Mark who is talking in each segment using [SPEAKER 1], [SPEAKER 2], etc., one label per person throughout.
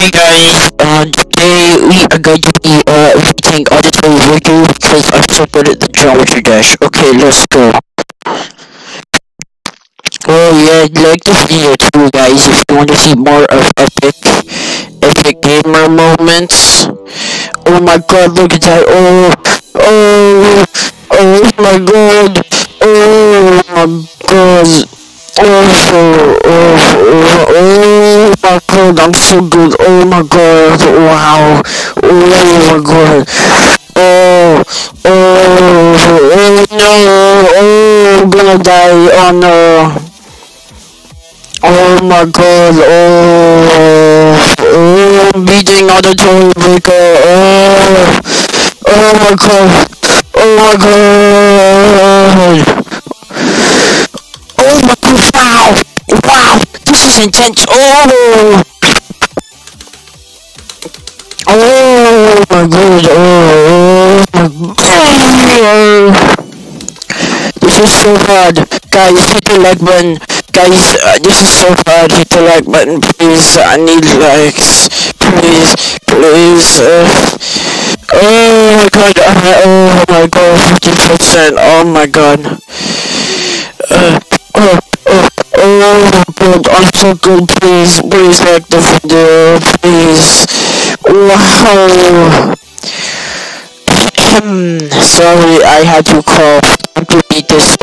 [SPEAKER 1] Hey guys, today we are going to be reading Auditory Review because I'm so good at the Geometry Dash. Okay, let's go. Oh yeah, like this video too guys if you want to see more of epic gamer moments. Oh my god, look at that. Oh my god. Oh my god. Oh my god, I'm so good. Oh my god, wow. Oh my god. Oh no. Oh, I'm gonna die. Oh no. Oh my god. I'm beating on the toy breaker. Oh my god. Oh my god. Oh my god, wow! Wow! This is intense! Oh! Oh my god! Oh my god! This is so hard! Guys, hit the like button! Guys, this is so hard! Hit the like button, please! I need likes! Please! Please! Oh my god! Oh my god! 50%! Oh my god! Oh my god, I'm so good, please like the video, please. Wow. Sorry, I had to call to beat this.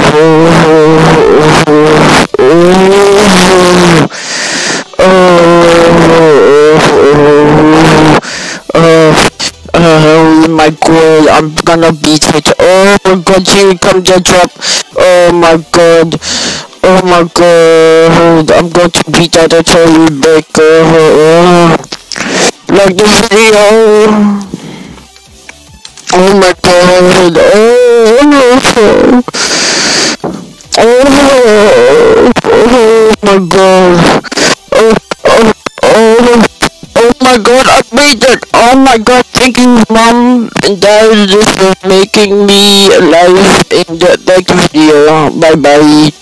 [SPEAKER 1] Oh my god, I'm gonna beat it. Oh my god, here comes the drop. Oh my god. Oh my god, I'm going to beat out the toy breaker. Like the video. Oh my god. Oh my god. Oh my god, I beat it! Oh my god, thank you mom and dad for making me alive in the next video. Bye bye.